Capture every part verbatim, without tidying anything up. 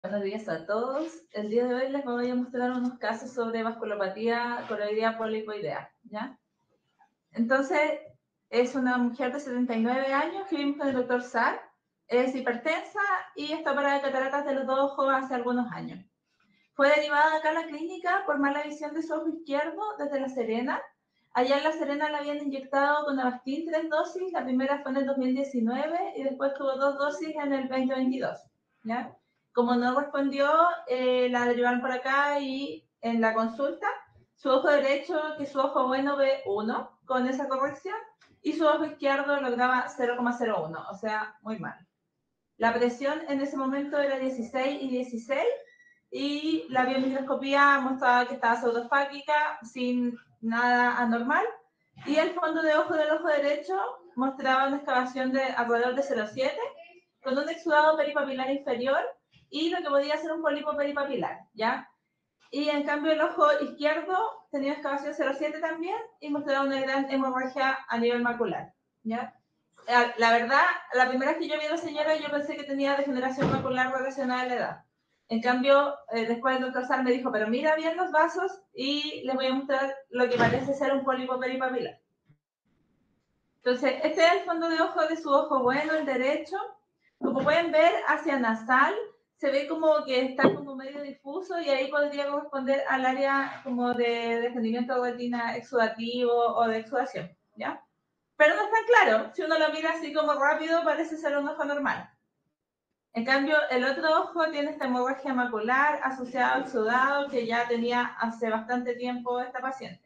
Buenos días a todos. El día de hoy les voy a mostrar unos casos sobre vasculopatía coroidea polipoidea, ¿ya? Entonces, es una mujer de setenta y nueve años que vimos con el doctor Sar. Es hipertensa y está operada de cataratas de los dos ojos hace algunos años. Fue derivada acá a la clínica por mala visión de su ojo izquierdo desde La Serena. Allá en La Serena le habían inyectado con Avastin tres dosis. La primera fue en el dos mil diecinueve y después tuvo dos dosis en el veinte veintidós, ¿ya? Como no respondió, eh, la derivaron por acá y en la consulta, su ojo derecho, que su ojo bueno, ve uno con esa corrección, y su ojo izquierdo lograba cero coma cero uno, o sea, muy mal. La presión en ese momento era dieciséis y dieciséis, y la biomicroscopía mostraba que estaba pseudofáquica, sin nada anormal, y el fondo de ojo del ojo derecho mostraba una excavación de alrededor de cero coma siete, con un exudado peripapilar inferior, y lo que podía ser un pólipo peripapilar, ¿ya? Y en cambio el ojo izquierdo tenía excavación cero coma siete también y mostraba una gran hemorragia a nivel macular, ¿ya? La verdad, la primera vez que yo vi a la señora yo pensé que tenía degeneración macular relacionada a la edad. En cambio, eh, después el doctor Sal me dijo, pero mira bien los vasos y les voy a mostrar lo que parece ser un pólipo peripapilar. Entonces, este es el fondo de ojo de su ojo bueno, el derecho. Como pueden ver, hacia nasal se ve como que está como medio difuso y ahí podría corresponder al área como de desprendimiento de retina exudativo o de exudación, ¿ya? Pero no es tan claro. Si uno lo mira así como rápido, parece ser un ojo normal. En cambio, el otro ojo tiene esta hemorragia macular asociada al exudado que ya tenía hace bastante tiempo esta paciente.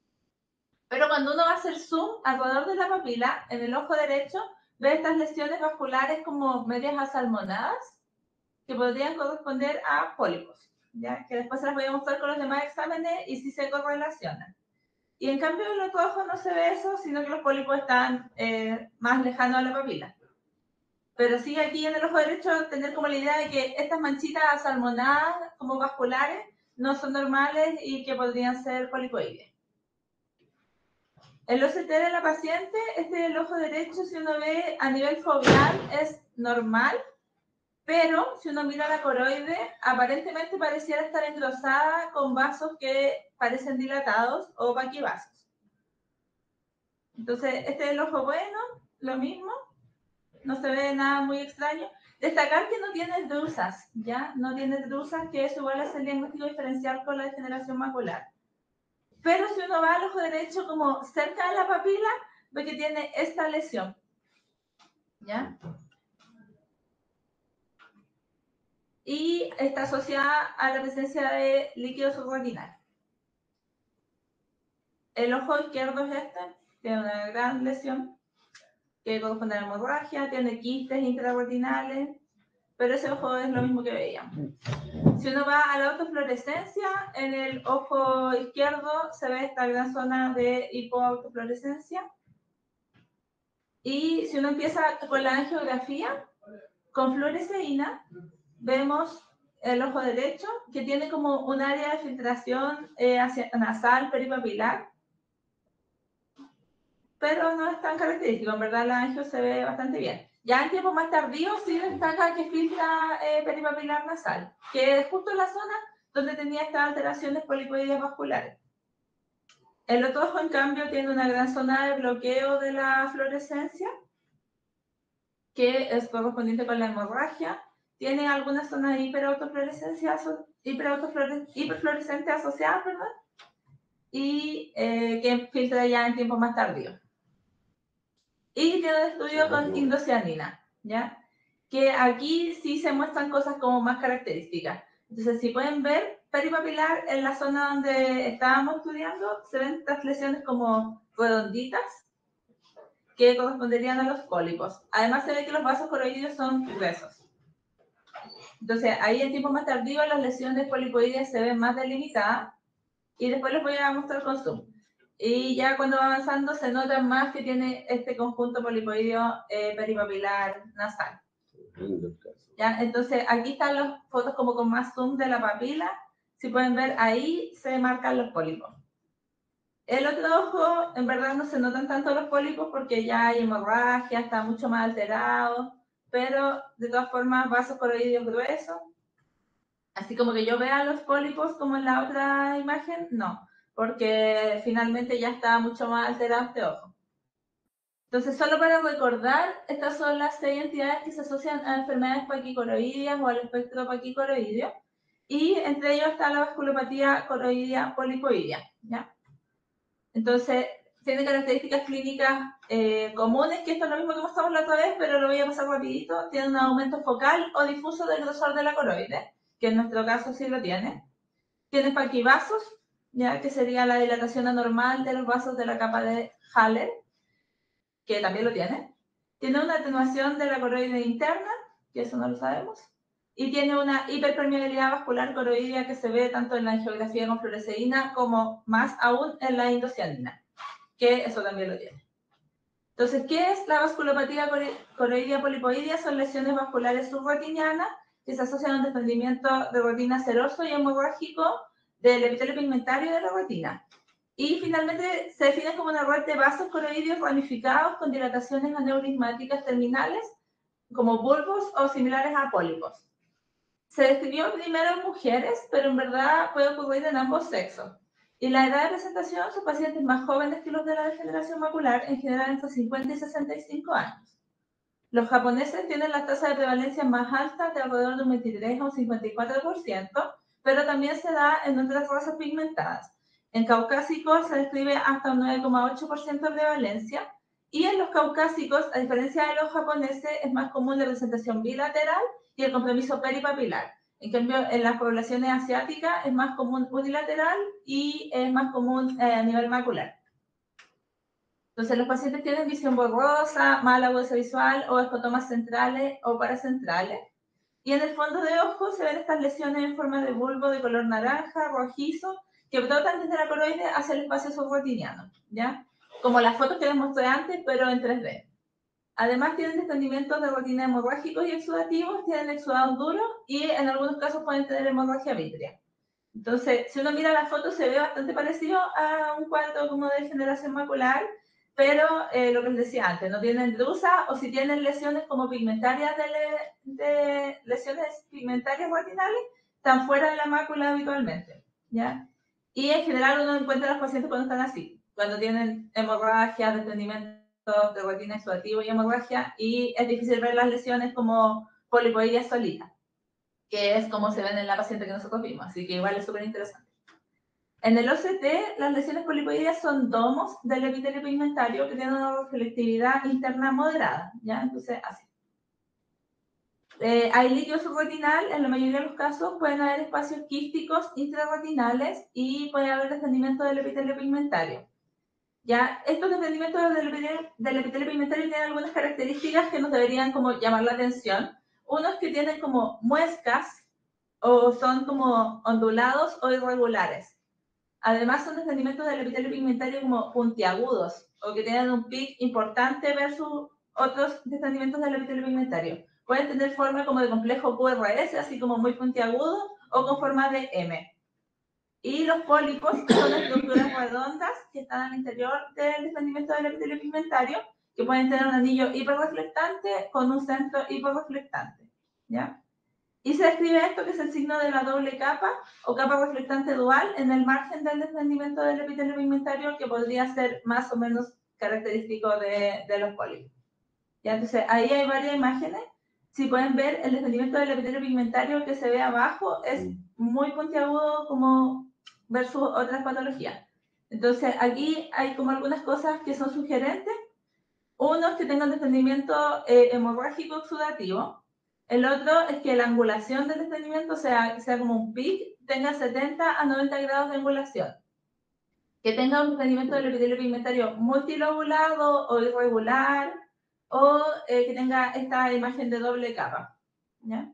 Pero cuando uno va a hacer zoom alrededor de la papila, en el ojo derecho, ve estas lesiones vasculares como medias asalmonadas, que podrían corresponder a pólipos, ¿ya? Que después se las voy a mostrar con los demás exámenes y si se correlacionan. Y en cambio en el otro ojo no se ve eso, sino que los pólipos están eh, más lejanos a la papila. Pero sí aquí en el ojo derecho tener como la idea de que estas manchitas asalmonadas como vasculares no son normales y que podrían ser polipoides. El O C T de la paciente, este del ojo derecho, si uno ve a nivel foveal, es normal, pero si uno mira la coroide, aparentemente pareciera estar engrosada con vasos que parecen dilatados o vaquivasos. Entonces, este del ojo bueno, lo mismo, no se ve nada muy extraño. Destacar que no tiene drusas, ¿ya? No tiene drusas, que eso igual es el diagnóstico diferencial con la degeneración macular. Pero si uno va al ojo derecho como cerca de la papila, ve que tiene esta lesión, ¿ya? Y está asociada a la presencia de líquido subretinal. El ojo izquierdo es este, tiene una gran lesión que corresponde a la hemorragia, tiene quistes intrarretinales, pero ese ojo es lo mismo que veíamos. Si uno va a la autofluorescencia, en el ojo izquierdo se ve esta gran zona de hipoautofluorescencia. Y si uno empieza con la angiografía, con fluoresceína, vemos el ojo derecho, que tiene como un área de filtración eh, hacia nasal, peripapilar, pero no es tan característico. En verdad, la angio se ve bastante bien. Ya en tiempo más tardío sí destaca que filtra eh, peripapilar nasal, que es justo la zona donde tenía estas alteraciones polipoides vasculares. El otro ojo, en cambio, tiene una gran zona de bloqueo de la fluorescencia, que es correspondiente con la hemorragia. Tiene algunas zonas de hiperautofluorescencia, hiperfluorescente asociadas, perdón, y eh, que filtra ya en tiempo más tardío. Y tiene un estudio con indocianina, ¿ya? Que aquí sí se muestran cosas como más características. Entonces, si pueden ver, peripapilar en la zona donde estábamos estudiando, se ven estas lesiones como redonditas, que corresponderían a los pólipos. Además, se ve que los vasos coroideos son gruesos. Entonces, ahí en tiempo más tardío las lesiones polipoideas se ven más delimitadas y después les voy a mostrar con zoom. Y ya cuando va avanzando se nota más que tiene este conjunto polipoideo eh, peripapilar nasal. ¿Ya? Entonces, aquí están las fotos como con más zoom de la papila. Si pueden ver, ahí se marcan los pólipos. El otro ojo, en verdad no se notan tanto los pólipos porque ya hay hemorragia, está mucho más alterado, pero de todas formas vasos coroideos gruesos. Así como que yo vea los pólipos como en la otra imagen, no, porque finalmente ya está mucho más alterado este ojo. Entonces, solo para recordar, estas son las seis entidades que se asocian a enfermedades paquicoroideas o al espectro paquicoroideo, y entre ellos está la vasculopatía coroidea polipoidea, ¿ya? Entonces, tiene características clínicas eh, comunes, que esto es lo mismo que mostramos la otra vez, pero lo voy a pasar rapidito. Tiene un aumento focal o difuso del grosor de la coroide, que en nuestro caso sí lo tiene. Tiene paquivasos, ¿ya? Que sería la dilatación anormal de los vasos de la capa de Haller, que también lo tiene. Tiene una atenuación de la coroide interna, que eso no lo sabemos. Y tiene una hiperpermeabilidad vascular coroidea que se ve tanto en la angiografía con fluoresceína como más aún en la indocianina, que eso también lo tiene. Entonces, ¿qué es la vasculopatía coroidea polipoidea? Son lesiones vasculares subretinianas que se asocian a un desprendimiento de retina seroso y hemorrágico del epitelio pigmentario de la retina. Y finalmente se define como una red de vasos coroideos ramificados con dilataciones aneurismáticas terminales, como bulbos o similares a pólipos. Se describió primero en mujeres, pero en verdad puede ocurrir en ambos sexos. Y la edad de presentación son pacientes más jóvenes que los de la degeneración macular, en general entre cincuenta y sesenta y cinco años. Los japoneses tienen las tasas de prevalencia más altas, de alrededor de un veintitrés a un cincuenta y cuatro por ciento, pero también se da en otras razas pigmentadas. En caucásicos se describe hasta un nueve coma ocho por ciento de prevalencia, y en los caucásicos, a diferencia de los japoneses, es más común la presentación bilateral y el compromiso peripapilar. En cambio, en las poblaciones asiáticas es más común unilateral y es más común eh, a nivel macular. Entonces, los pacientes tienen visión borrosa, mala agudeza visual o escotomas centrales o paracentrales. Y en el fondo de ojo se ven estas lesiones en forma de bulbo de color naranja, rojizo, que brotan desde la coroide hacia el espacio subretiniano, ¿ya? Como las fotos que les mostré antes, pero en tres D. Además, tienen desprendimientos de retina hemorrágicos y exudativos, tienen exudados duros y en algunos casos pueden tener hemorragia vítrea. Entonces, si uno mira la foto, se ve bastante parecido a un cuadro como de degeneración macular, pero eh, lo que les decía antes, no tienen drusa, o si tienen lesiones como pigmentarias de, le, de lesiones pigmentarias retinales, están fuera de la mácula habitualmente, ¿ya? Y en general uno encuentra a los pacientes cuando están así, cuando tienen hemorragia, desprendimientos de retina exudativo y hemorragia, y es difícil ver las lesiones como polipoidea solita, que es como se ven en la paciente que nosotros vimos, así que igual es súper interesante. En el O C T, las lesiones polipoideas son domos del epitelio pigmentario que tienen una reflectividad interna moderada, ¿ya? Entonces, así. Eh, hay líquido subretinal, en la mayoría de los casos pueden haber espacios quísticos intrarretinales y puede haber desprendimiento del epitelio pigmentario. ¿Ya? Estos desprendimientos del epitelio, del epitelio pigmentario tienen algunas características que nos deberían como llamar la atención. Unos que tienen como muescas o son como ondulados o irregulares. Además, son desprendimientos del epitelio pigmentario como puntiagudos o que tienen un pic importante versus otros desprendimientos del epitelio pigmentario. Pueden tener forma como de complejo Q R S, así como muy puntiagudo, o con forma de M. Y los pólipos son estructuras redondas que están al interior del desprendimiento del epitelio pigmentario, que pueden tener un anillo hiperreflectante con un centro hiperreflectante, ¿ya? Y se describe esto, que es el signo de la doble capa o capa reflectante dual en el margen del desprendimiento del epitelio pigmentario, que podría ser más o menos característico de, de los pólipos. ¿Ya? Entonces, ahí hay varias imágenes. Si pueden ver, el desprendimiento del epitelio pigmentario que se ve abajo es muy puntiagudo como versus otras patologías. Entonces, aquí hay como algunas cosas que son sugerentes. Uno es que tengan desprendimiento eh, hemorrágico exudativo. El otro es que la angulación del desprendimiento sea, sea como un pic, tenga setenta a noventa grados de angulación. Que tenga un desprendimiento del epitelio pigmentario multilobulado o irregular, o eh, que tenga esta imagen de doble capa, ¿ya?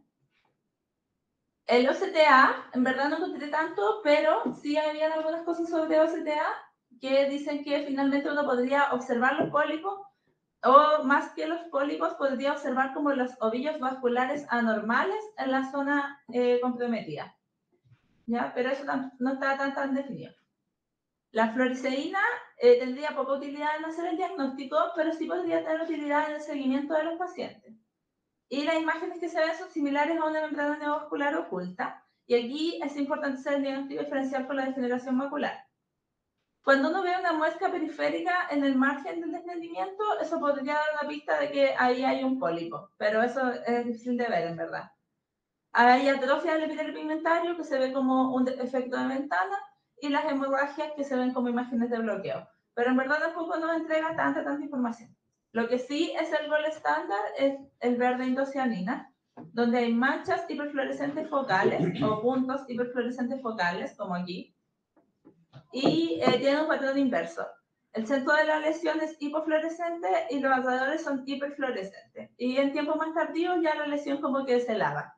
El O C T A, en verdad no encontré tanto, pero sí habían algunas cosas sobre O C T A que dicen que finalmente uno podría observar los pólipos, o más que los pólipos, podría observar como los ovillos vasculares anormales en la zona eh, comprometida, ¿ya? Pero eso no, no está tan, tan definido. La fluoresceína eh, tendría poca utilidad en hacer el diagnóstico, pero sí podría tener utilidad en el seguimiento de los pacientes. Y las imágenes que se ven son similares a una membrana neovascular oculta, Y aquí es importante hacer el diagnóstico diferencial con la degeneración macular. Cuando uno ve una muesca periférica en el margen del desprendimiento, eso podría dar una pista de que ahí hay un pólipo, pero eso es difícil de ver en verdad. Hay atrofia del epitelio pigmentario que se ve como un efecto de ventana y las hemorragias que se ven como imágenes de bloqueo. Pero en verdad tampoco nos entrega tanta, tanta información. Lo que sí es el gol estándar es el verde indocianina, donde hay manchas hiperfluorescentes focales o puntos hiperfluorescentes focales, como aquí, y eh, tiene un patrón inverso. El centro de la lesión es hipofluorescente y los alrededores son hiperfluorescentes. Y en tiempo más tardío ya la lesión como que se lava.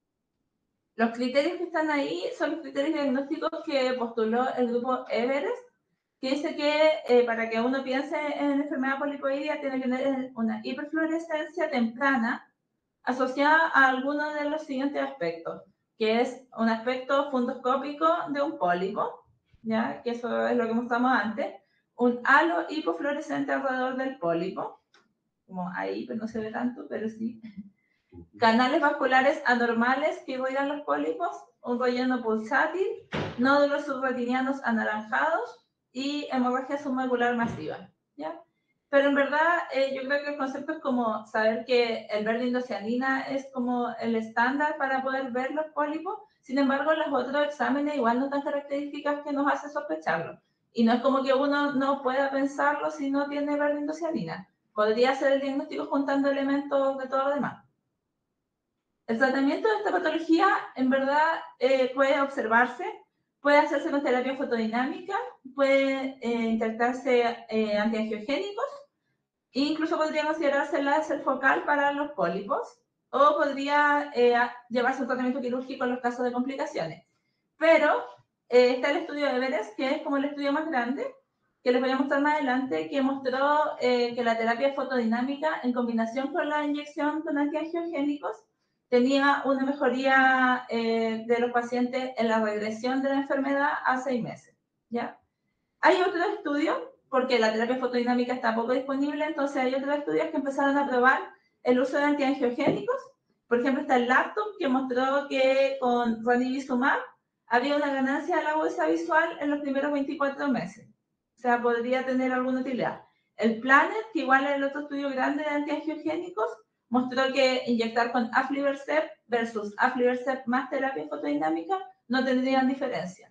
Los criterios que están ahí son los criterios diagnósticos que postuló el grupo Everest, que dice que eh, para que uno piense en enfermedad polipoidea tiene que tener una hiperfluorescencia temprana asociada a alguno de los siguientes aspectos, que es un aspecto fundoscópico de un pólipo, ¿ya? Que eso es lo que mostramos antes, un halo hipofluorescente alrededor del pólipo, como ahí, pero no se ve tanto, pero sí. Canales vasculares anormales que irrigan los pólipos, un relleno pulsátil, nódulos subretinianos anaranjados y hemorragia submacular masiva, ¿ya? Pero en verdad, eh, yo creo que el concepto es como saber que el verde indocianina es como el estándar para poder ver los pólipos. Sin embargo, los otros exámenes igual no dan características que nos hacen sospecharlo. Y no es como que uno no pueda pensarlo si no tiene verde indocianina. Podría hacer el diagnóstico juntando elementos de todo lo demás. El tratamiento de esta patología, en verdad, eh, puede observarse, puede hacerse con terapia fotodinámica, puede eh, intentarse eh, antiangiogénicos, e incluso podría considerarse el láser focal para los pólipos, o podría eh, llevarse un tratamiento quirúrgico en los casos de complicaciones. Pero eh, está el estudio de Everest, que es como el estudio más grande, que les voy a mostrar más adelante, que mostró eh, que la terapia fotodinámica en combinación con la inyección con antiangiogénicos tenía una mejoría eh, de los pacientes en la regresión de la enfermedad a seis meses, ¿ya? Hay otro estudio, porque la terapia fotodinámica está poco disponible, entonces hay otros estudios que empezaron a probar el uso de antiangiogénicos. Por ejemplo, está el LAPTOP, que mostró que con ranibizumab había una ganancia de la agudeza visual en los primeros veinticuatro meses. O sea, podría tener alguna utilidad. El PLANET, que igual es el otro estudio grande de antiangiogénicos, mostró que inyectar con aflibercept versus aflibercept más terapia fotodinámica no tendrían diferencia.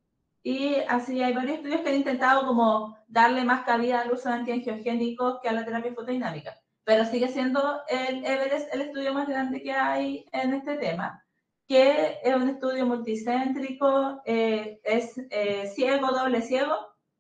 Y así hay varios estudios que han intentado como darle más cabida al uso de antiangiogénicos que a la terapia fotodinámica. Pero sigue siendo el Everest el estudio más grande que hay en este tema, que es un estudio multicéntrico, eh, es eh, ciego, doble ciego,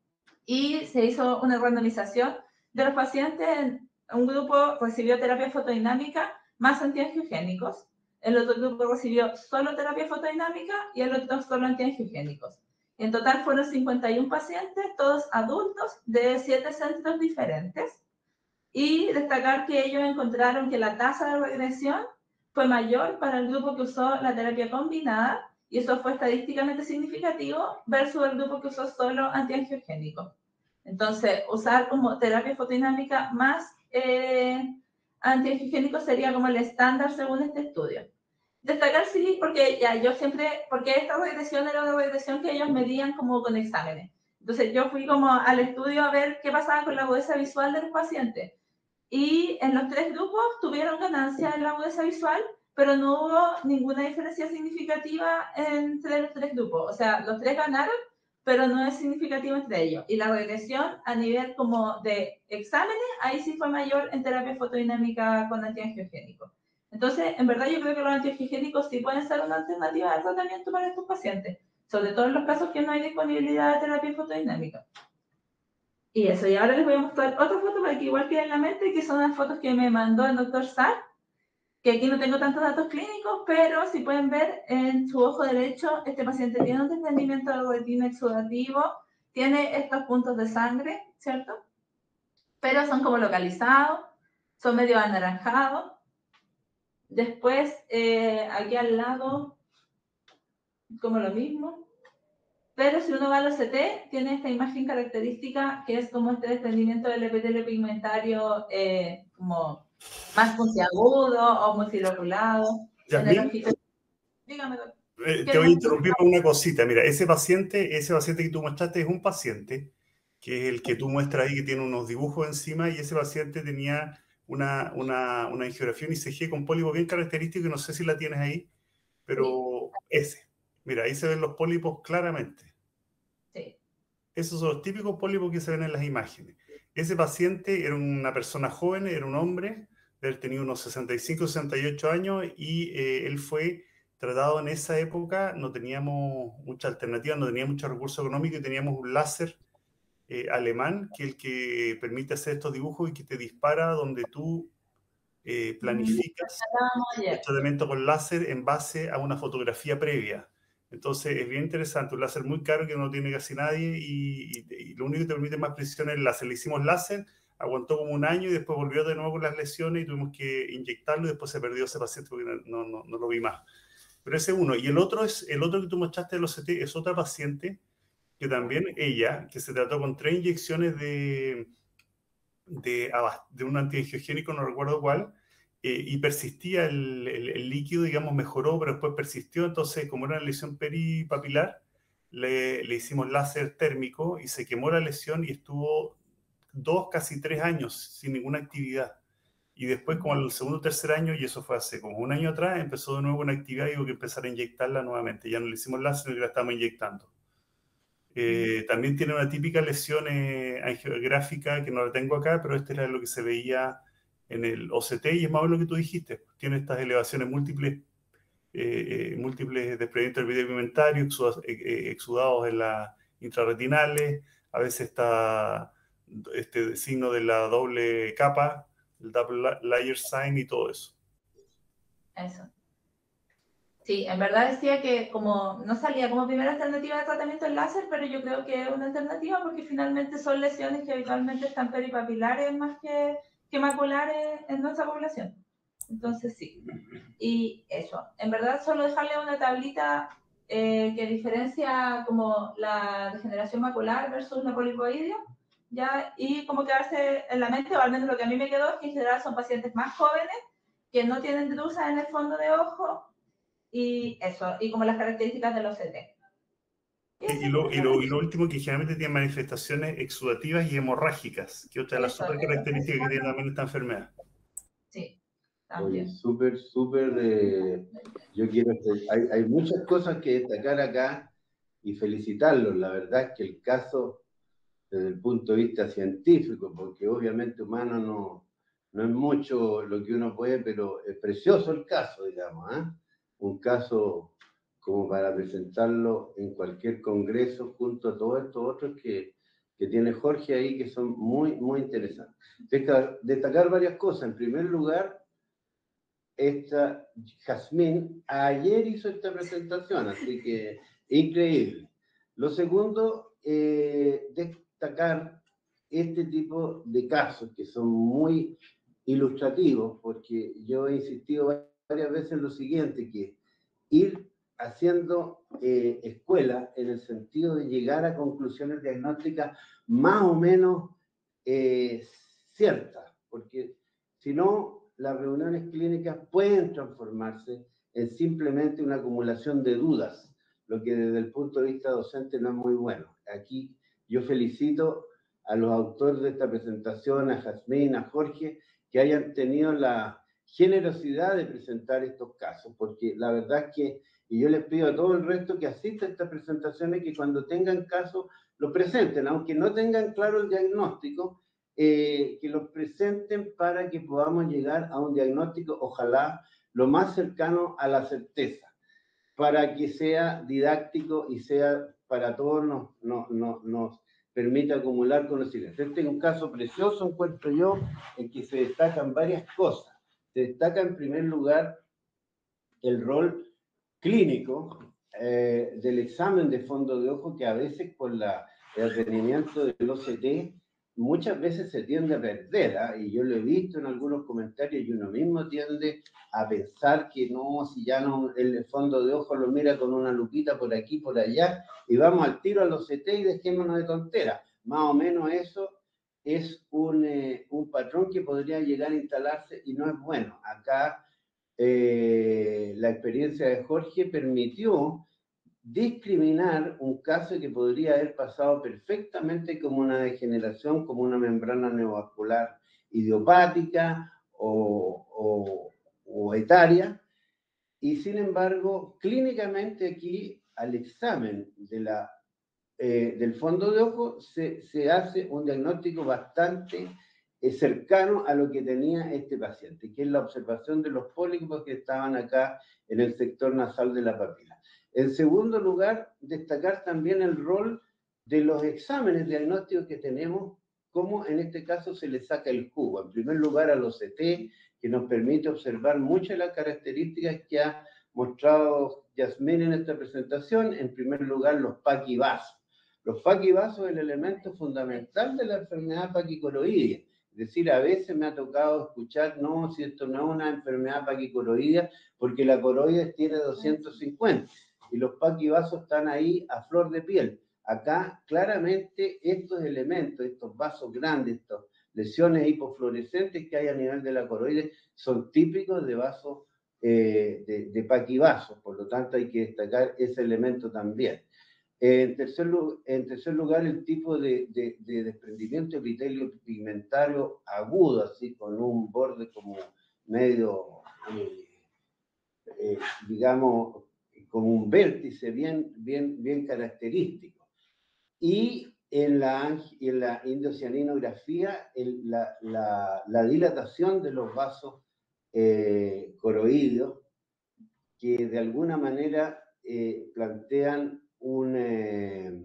y se hizo una randomización de los pacientes en un grupo recibió terapia fotodinámica más antiangiogénicos, el otro grupo recibió solo terapia fotodinámica y el otro solo antiangiogénicos. En total fueron cincuenta y uno pacientes, todos adultos, de siete centros diferentes. Y destacar que ellos encontraron que la tasa de regresión fue mayor para el grupo que usó la terapia combinada, y eso fue estadísticamente significativo, versus el grupo que usó solo antiangiogénico. Entonces, usar como terapia fotodinámica más eh, antiangiogénico sería como el estándar según este estudio. Destacar sí, porque ya yo siempre, porque esta regresión era una regresión que ellos medían como con exámenes. Entonces yo fui como al estudio a ver qué pasaba con la agudeza visual de los pacientes. Y en los tres grupos tuvieron ganancia en la agudeza visual, pero no hubo ninguna diferencia significativa entre los tres grupos. O sea, los tres ganaron, pero no es significativo entre ellos. Y la regresión a nivel como de exámenes, ahí sí fue mayor en terapia fotodinámica con antiangiogénicos. Entonces, en verdad yo creo que los antiangiogénicos sí pueden ser una alternativa de tratamiento para estos pacientes, sobre todo en los casos que no hay disponibilidad de terapia fotodinámica. Y eso, y ahora les voy a mostrar otra foto para que igual quede en la mente, que son las fotos que me mandó el doctor Sarr, que aquí no tengo tantos datos clínicos, pero si pueden ver en su ojo derecho, este paciente tiene un desprendimiento de retina exudativo, tiene estos puntos de sangre, ¿cierto? Pero son como localizados, son medio anaranjados. Después, eh, aquí al lado, como lo mismo. Pero si uno va al O C T, tiene esta imagen característica que es como este desprendimiento del epitelio pigmentario eh, como más puntiagudo o multiloculado. En el ojito. Dígame. Eh, te voy a interrumpir por una cosita. Mira, ese paciente, ese paciente que tú mostraste es un paciente, que es el que tú muestras ahí, que tiene unos dibujos encima, y ese paciente tenía una, una, una angiografía, un I C G con pólipo bien característico, que no sé si la tienes ahí, pero sí. Ese. Mira, ahí se ven los pólipos claramente. Sí. Esos son los típicos pólipos que se ven en las imágenes. Ese paciente era una persona joven, era un hombre, de haber tenido unos sesenta y cinco, sesenta y ocho años, y eh, él fue tratado en esa época. No teníamos mucha alternativa, no teníamos mucho recurso económico, y teníamos un láser eh, alemán, que es el que permite hacer estos dibujos y que te dispara donde tú eh, planificas el tratamiento con láser en base a una fotografía previa. Entonces es bien interesante, un láser muy caro que no tiene casi nadie, y, y, y lo único que te permite más precisión es el láser. Le hicimos láser, aguantó como un año y después volvió de nuevo con las lesiones y tuvimos que inyectarlo, y después se perdió ese paciente porque no, no, no lo vi más. Pero ese uno. Y el otro, es, el otro que tú mostraste de los C T es otra paciente que también ella, que se trató con tres inyecciones de, de, de un antiangiogénico, no recuerdo cuál, eh, y persistía el, el, el líquido, digamos, mejoró, pero después persistió. Entonces, como era una lesión peripapilar, le, le hicimos láser térmico y se quemó la lesión y estuvo dos, casi tres años sin ninguna actividad. Y después, como el segundo o tercer año, y eso fue hace como un año atrás, empezó de nuevo una actividad y hubo que empezar a inyectarla nuevamente. Ya no le hicimos láser, sino que la estamos inyectando. Eh, también tiene una típica lesión eh, angiográfica que no la tengo acá, pero este era lo que se veía en el O C T, y es más o menos lo que tú dijiste. Tiene estas elevaciones múltiples, eh, eh, múltiples desprendimientos del vidrio pigmentario, exudados, eh, exudados en las intrarretinales. A veces está este signo de la doble capa, el double layer sign y todo eso. Eso. Sí, en verdad decía que como no salía como primera alternativa de tratamiento el láser, pero yo creo que es una alternativa porque finalmente son lesiones que habitualmente están peripapilares más que, que maculares en nuestra población. Entonces sí. Y eso, en verdad solo dejarle una tablita eh, que diferencia como la degeneración macular versus la polipoidea, ¿ya? Y como quedarse en la mente, o al menos lo que a mí me quedó, es que en general son pacientes más jóvenes que no tienen drusas en el fondo de ojo, y eso, y como las características de los C T. Y, y, lo, y, lo, y lo último, que generalmente tiene manifestaciones exudativas y hemorrágicas, que otra de las super características que tiene también esta enfermedad. Sí, también. Oye, súper, súper, eh, yo quiero, hay, hay muchas cosas que destacar acá y felicitarlos. La verdad es que el caso, desde el punto de vista científico, porque obviamente humano no, no es mucho lo que uno puede, pero es precioso el caso, digamos, ¿eh? Un caso como para presentarlo en cualquier congreso junto a todos estos otros que, que tiene Jorge ahí, que son muy, muy interesantes. Destacar varias cosas. En primer lugar, esta Jazmín ayer hizo esta presentación, así que increíble. Lo segundo, eh, destacar este tipo de casos que son muy ilustrativos, porque yo he insistido varias veces en lo siguiente, que ir haciendo eh, escuela en el sentido de llegar a conclusiones diagnósticas más o menos eh, ciertas, porque si no, las reuniones clínicas pueden transformarse en simplemente una acumulación de dudas, lo que desde el punto de vista docente no es muy bueno. Aquí yo felicito a los autores de esta presentación, a Jazmín, a Jorge, que hayan tenido la generosidad de presentar estos casos, porque la verdad es que, y yo les pido a todo el resto que asista a estas presentaciones, que cuando tengan casos lo presenten, aunque no tengan claro el diagnóstico, eh, que los presenten para que podamos llegar a un diagnóstico, ojalá lo más cercano a la certeza, para que sea didáctico y sea para todos nos, nos, nos, nos permita acumular conocimiento. Este es un caso precioso, encuentro yo, en que se destacan varias cosas. Se destaca en primer lugar el rol clínico eh, del examen de fondo de ojo, que a veces por la, el rendimiento del O C T muchas veces se tiende a perder, ¿eh? Y yo lo he visto en algunos comentarios y uno mismo tiende a pensar que no, si ya no, el fondo de ojo lo mira con una lupita por aquí, por allá, y vamos al tiro al O C T y dejémonos de tonteras. Más o menos eso es un, eh, un patrón que podría llegar a instalarse y no es bueno. Acá eh, la experiencia de Jorge permitió discriminar un caso que podría haber pasado perfectamente como una degeneración, como una membrana neovascular idiopática o, o, o etaria, y sin embargo, clínicamente aquí, al examen de la, eh, del fondo de ojo, se, se hace un diagnóstico bastante eh, cercano a lo que tenía este paciente, que es la observación de los pólipos que estaban acá en el sector nasal de la papila. En segundo lugar, destacar también el rol de los exámenes diagnósticos que tenemos, cómo en este caso se le saca el jugo. En primer lugar, a los C T, que nos permite observar muchas de las características que ha mostrado Yasmín en esta presentación. En primer lugar, los paquivasos. Los paquivasos es el elemento fundamental de la enfermedad paquicoroidea. Es decir, a veces me ha tocado escuchar, no, si esto no es una enfermedad paquicoroidea, porque la coroides tiene doscientos cincuenta y los paquivasos están ahí a flor de piel. Acá, claramente, estos elementos, estos vasos grandes, estas lesiones hipofluorescentes que hay a nivel de la coroides, son típicos de vasos eh, de, de paquivasos, por lo tanto hay que destacar ese elemento también. En tercer, en tercer lugar, el tipo de, de, de desprendimiento epitelio pigmentario agudo, así con un borde como medio, eh, eh, digamos, con un vértice bien, bien, bien característico. Y en la, en la indocianinografía, el, la, la, la dilatación de los vasos eh, coroídeos, que de alguna manera eh, plantean un, eh,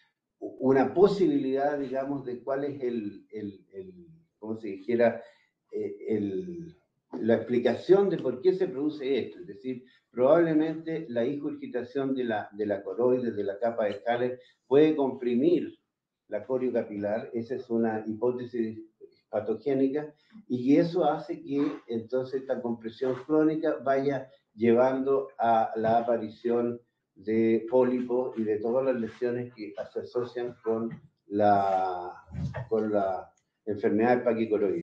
una posibilidad, digamos, de cuál es el, el, el ¿cómo se dijera? Eh, el, la explicación de por qué se produce esto. Es decir, probablemente la ingurgitación de la, de la coroides, de la capa de Haller, puede comprimir la coriocapilar. Esa es una hipótesis patogénica, y eso hace que entonces esta compresión crónica vaya llevando a la aparición de pólipos y de todas las lesiones que se asocian con la, con la enfermedad paquicoroidea.